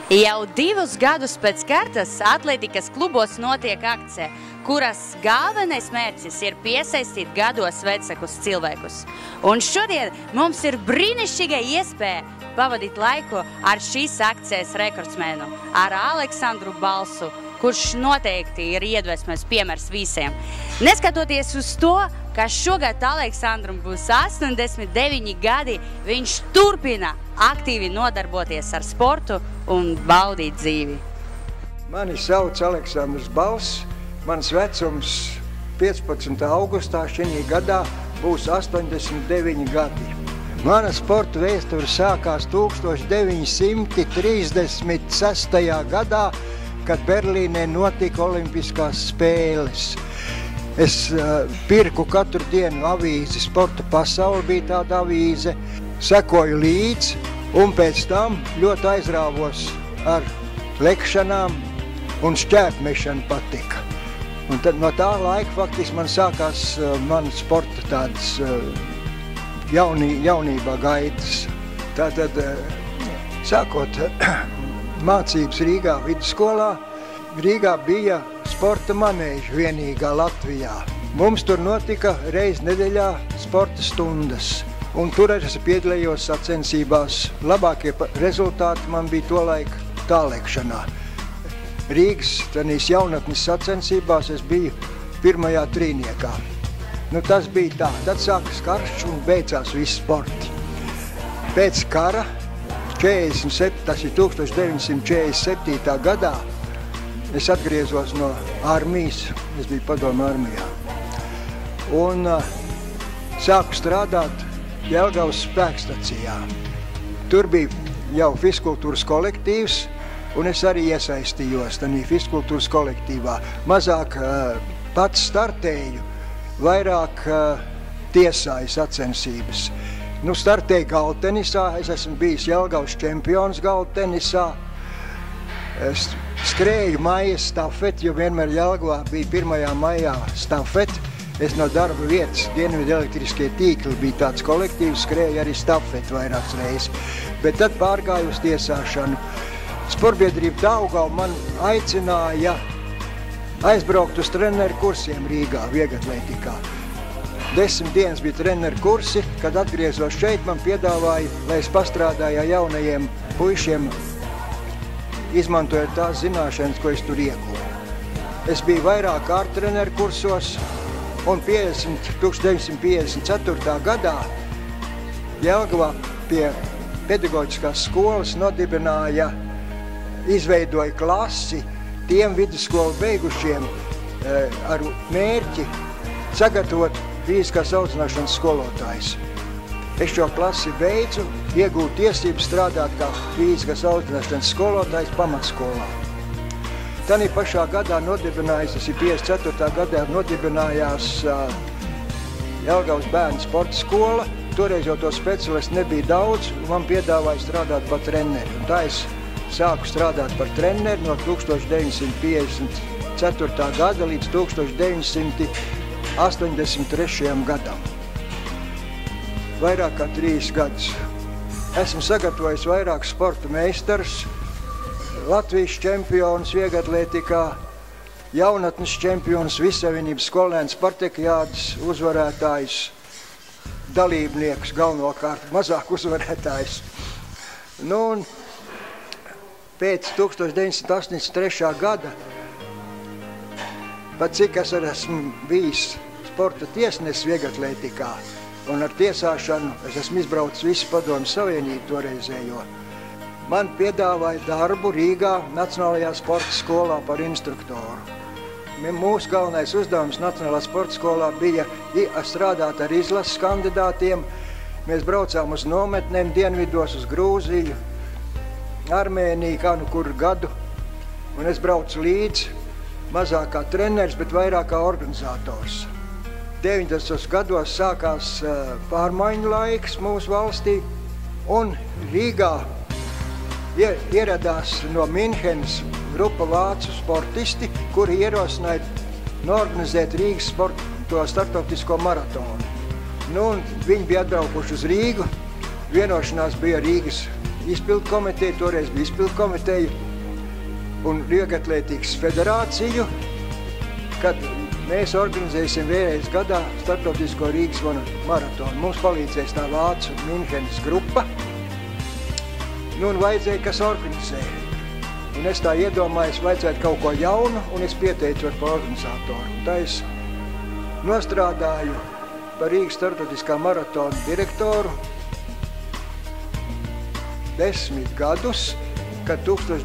Jau 2 gadus pēc kārtas atlētikas klubos notiek akcija, kuras galvenais mērķis ir piesaistīt gados vecākus cilvēkus. Un šodien mums ir brīnišķīga iespēja pavadīt laiku ar šīs akcijas rekordsmēnu, ar Aleksandru Balsu, kurš noteikti ir iedvesmas piemērs visiem. Neskatoties uz to, ka šogad Aleksandram būs 89 gadi, viņš turpina aktīvi nodarboties ar sportu un baudīt dzīvi. Mani sauc Aleksandrs Balss, mans vecums 15. augustā šī gadā būs 89 gadi. Mana sporta vēsture sākās 1936. gadā, kad Berlīnē notika Olimpiskās spēles. Es pirku katru dienu avīzi, Sporta pasaule bija tāda avīze, sekoju līdzi un pēc tam ļoti aizrāvos ar lekšanām un šķērpmešana patika. Un tad no tā laika faktiski man sākās mana sporta tādas jaunībā gaitas. Tātad sākot mācības Rīgā vidusskolā, Rīgā bija sporta manēža vienīgā Latvijā. Mums tur notika reiz nedēļā sporta stundas, un tur es piedalījos sacensībās. Labākie rezultāti man bija tolaik tālēkšanā. Rīgas tenīs jaunatnes sacensībās es biju pirmajā trīniekā. Nu, tas bija tā. Tad sākas karš un beidzās visi sporti. Pēc kara, 1947. gadā, es atgriezos no armijas, es biju padomu armijā, un sāku strādāt Jelgavas spēkstacijā. Tur bija jau fiskultūras kolektīvs, un es arī iesaistījos tajā fiskultūras kolektīvā. Mazāk pats startēju, vairāk tiesāju sacensības. Nu, startēju galtenisā, es esmu bijis Jelgavas čempions galtenisā. Es skrēju maijas stafeti, jo vienmēr Jelgavā bija 1. maijā stafeti. Es no darba vietas, Dienvidu elektriskie tīkli, bija tāds kolektīvs, skrēju arī stafeti vairākas reizes. Bet tad pārgāju uz tiesāšanu. Sportbiedrība Daugava man aicināja aizbraukt uz treneru kursiem Rīgā, vieglatlētikā. 10 dienas bija treneru kursi, kad atgriezos šeit, man piedāvāja, lai es pastrādāju jaunajiem puišiem, izmantojot tās zināšanas, ko es tur iegūju. Es biju vairāk kārt treneru kursos, un 1954. gadā Jelgavā pie pedagoģiskās skolas izveidoja klasi tiem vidusskolu beigušiem ar mērķi sagatavot fiziskās audzināšanas skolotājus. Es šo klasi beidzu, iegūtu tiesības strādāt kā fiziskās audzināšanas skolotājs pamatskolā. Tanī pašā gadā nodibinājās, tas ir 54. gadā, nodibinājās Jelgavas bērnu sporta skola. Toreiz jau to speciālistu nebija daudz, un man piedāvāja strādāt par treneri. Un tā es sāku strādāt par treneri no 1954. gada līdz 1983. gadam. Vairāk kā 3 gadus. Esmu sagatavojis vairāk sporta meistars, Latvijas čempions vieglatlētikā, jaunatnes čempions, Vissavienības skolēnu spartakiādas uzvarētājs, dalībnieks galvenokārt, mazāk uzvarētājs. Nu, un pēc 1983. gada, pat cik es esmu bijis sporta tiesnesis vieglatlētikā, un ar tiesāšanu es esmu izbraucis visu Padomju Savienību toreizējo. Man piedāvāja darbu Rīgā Nacionālajā sporta skolā par instruktoru. Mūsu galvenais uzdevums Nacionālajā sporta skolā bija strādāt ar izlases kandidātiem. Mēs braucām uz nometnēm dienvidos, uz Grūziju, Armēniju, kā nu kuru gadu. Un es braucu līdzi, mazāk kā treneris, bet vairāk kā organizators. 90. gados sākās pārmaiņu laiks mūsu valstī, un Rīgā ieradās no Minhenes grupa vācu sportisti, kuri ierosināja norganizēt Rīgas starptautisko maratonu. Nu, viņi bija atbraukuši uz Rīgu, vienošanās bija Rīgas izpildu komiteju, toreiz bija izpildu komiteju un Vieglatlētikas federāciju, kad mēs organizēsim vienreiz gadā starptautisko Rīgas maratonu. Mums palīdzēs tā Vācu Minhenes grupa. Nu, un vajadzēja, kas organizē. Un es tā iedomājos, vajadzētu kaut ko jaunu, un es pieteicu par organizatoru. Un tā es nostrādāju par Rīgas starptautiskā maratona direktoru 10 gadus, kad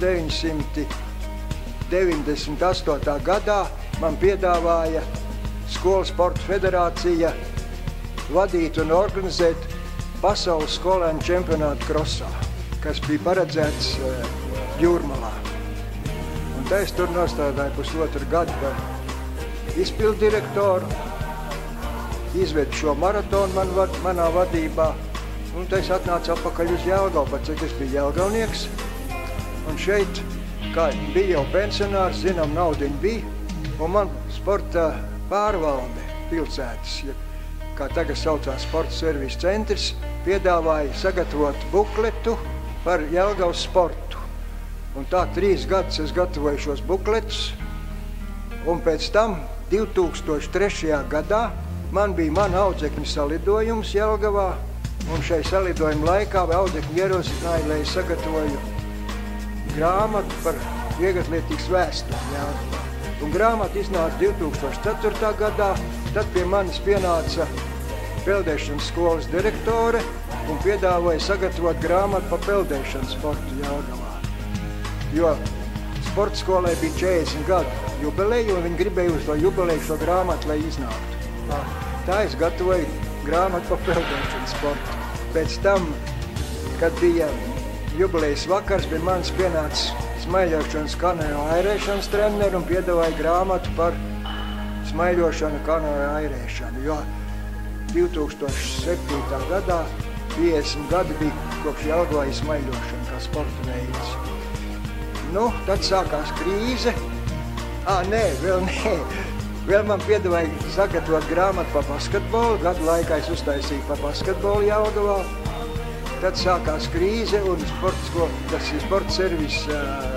1998. gadā man piedāvāja Skolas sporta federācija vadīt un organizēt pasaules skolēnu čempionātu krosā, kas bija paredzēts Jūrmalā. Un tā es tur nostrādāju pusotru gadu par izpildu direktoru, izvedu šo maratonu manā vadībā, un tā es atnācu atpakaļ uz Jelgavu, pat cik es biju jelgavnieks. Un šeit, kā bija jau pensionārs, zinām, naudiņa bija, un man sporta pārvalde pilsētas, kā tagad saucās sporta servisa centrs, piedāvāja sagatavot bukletu par Jelgavas sportu. Un tā 3 gadus es gatavoju šos bukletus, un pēc tam 2003. gadā man bija mana audzekņa salidojums Jelgavā, un šai salidojuma laikā audzekņi ierosināja, lai es sagatavoju grāmatu par Vieglatlētikas vēsturi Jelgavā. Un grāmata iznāca 2004. gadā, tad pie manis pienāca peldēšanas skolas direktore un piedāvāja sagatavot grāmatu par peldēšanas sportu Jelgavā. Jo sporta skolai bija 40 gadu jubileja, un viņi gribēja uz to jubileju šo grāmatu, lai iznāktu. Tā es gatavoju grāmatu par peldēšanas sportu. Pēc tam, kad bija jubilejas vakars, pie manis pienāca smaiļošanas kanoja airēšanas treneri un piedāvāja grāmatu par smaiļošanu kanoja airēšanu, jo 2007. gadā 50 gadi bija kopš Jelgavā smaiļošana kā sporta veids. Nu, tad sākās krīze. Vēl man piedāvāja sagatavot grāmatu par basketbolu. Gadu laikā es uztaisīju par basketbolu Jelgavā. Tad sākās krīze un sporta servisa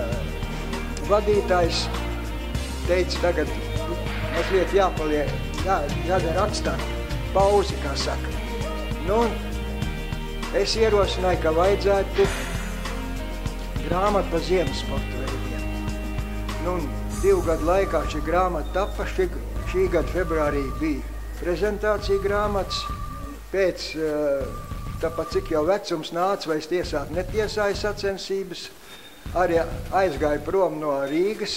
vadītājs teica, tagad mazliet jādara atstāt pauzi, kā saka. Nu, es ierosināju, ka vajadzētu grāmatu par ziemas sporta veidiem. Nu, 2 gadu laikā šī grāmata tapa, šī gada februārī bija prezentācija grāmatas. Pēc tāpat cik jau vecums nāca, vai es tiesāt netiesāju sacensības, arī aizgāju prom no Rīgas.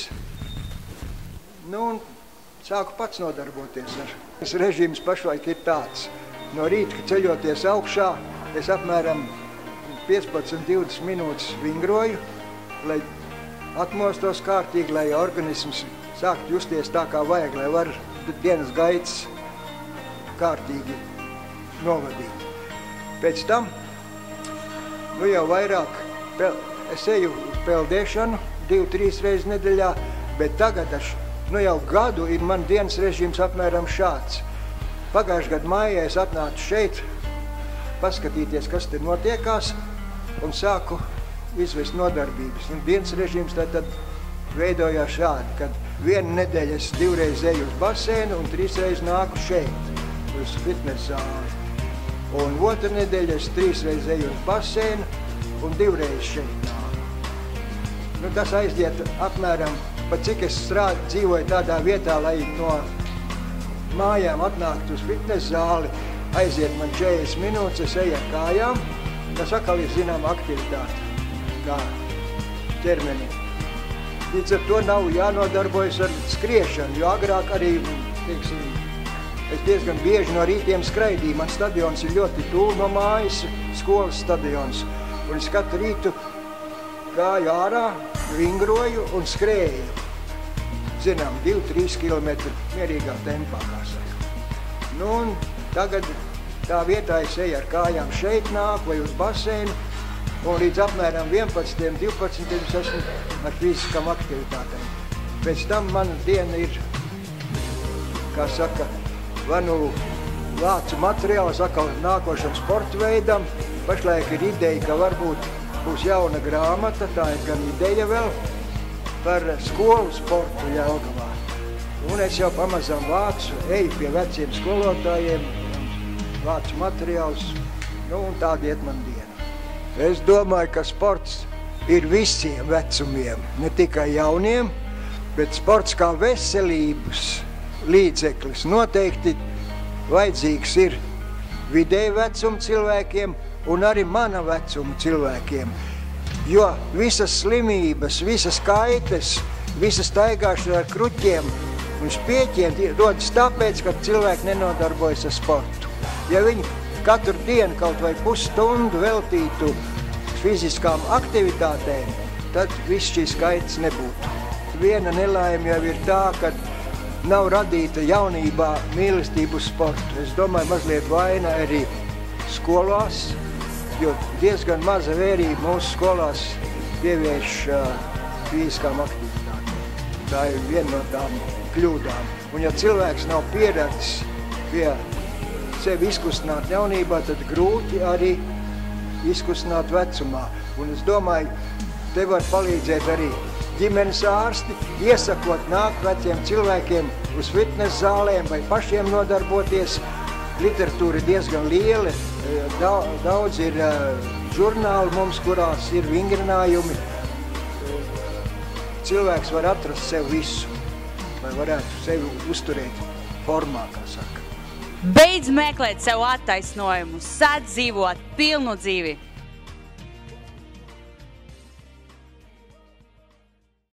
Nu, un sāku pats nodarboties ar. Režīms pašlaik ir tāds. No rīta, ceļoties augšā, es apmēram 15-20 minūtes vingroju, lai atmostos kārtīgi, lai organisms sāktu justies tā, kā vajag, lai var dienas gaitas kārtīgi novadīt. Pēc tam, nu jau vairāk, es eju uz peldēšanu 2-3 reizes nedēļā, bet tagad nu jau gadu ir man dienas režīms apmēram šāds. Pagājušajā gadu maijā es atnācu šeit, paskatīties, kas te notiekās, un sāku izvest nodarbības. Un dienas režīms tad veidojās šādi, kad 1 nedēļu es 2 reizes eju uz basēnu un 3 reizes nāku šeit, uz fitnes zāli. Un 2 nedēļu es 3 reizes eju uz basēnu un 2 reizes šeit nāku. Nu, tas aiziet apmēram, pat cik es dzīvoju tādā vietā, lai no mājām atnākt uz fitnes zāli, aiziet man 40 minūtes, es eju ar kājām, tas atkal ir zināma aktivitāte, kā ķermenim. Līdz ar to nav jānodarbojas ar skriešanu, jo agrāk arī, teiksim, es diezgan bieži no rītiem skraidīju. Man stadions ir ļoti tuvu no mājas, skolas stadions. Un es katru rītu gāju ārā, vingroju un skrēju. Zinām, 2-3 kilometri mierīgā tempā, kā saka. Nu, un tagad tā vietā es eju ar kājām šeit nāku vai uz basēnu, un līdz apmēram 11-12 es esmu ar fiziskām aktivitātēm. Pēc tam mana diena ir, kā saka, vai nu vācu materiāls atkal nākošam sporta veidam. Pašlaik ir ideja, ka varbūt būs jauna grāmata, tā ir gan ideja vēl, par skolu sportu Jelgavā. Un es jau pamazām eju pie veciem skolotājiem, vācu materiālus, un tāda iet man diena. Es domāju, ka sports ir visiem vecumiem, ne tikai jauniem, bet sports kā veselības līdzeklis noteikti vajadzīgs ir vidēja vecuma cilvēkiem un arī mana vecuma cilvēkiem. Jo visas slimības, visas kaites, visas staigāšana ar kruķiem un spieķiem rodas tāpēc, ka cilvēki nenodarbojas ar sportu. Ja viņi katru dienu kaut vai pusstundu veltītu fiziskām aktivitātēm, tad viss šīs kaites nebūtu. Viena nelaime jau ir tā, ka nav radīta jaunībā mīlestību uz sportu. Es domāju, mazliet vaina arī skolās, jo diezgan maza vērība mūsu skolās pievērš fiziskām aktivitātēm. Tā ir viena no tām kļūdām. Un ja cilvēks nav pieredzis pie sevi izkustināt jaunībā, tad grūti arī izkustināt vecumā. Un es domāju, te var palīdzēt arī ģimenes ārsti, iesakot nākt veciem cilvēkiem uz fitnes zālēm vai pašiem nodarboties. Literatūra ir diezgan liela, daudz ir žurnāli mums, kurās ir vingrinājumi. Cilvēks var atrast sev visu, lai varētu sevi uzturēt formā, kā saka. Beidz meklēt sev attaisnojumu, sāc dzīvot pilnu dzīvi!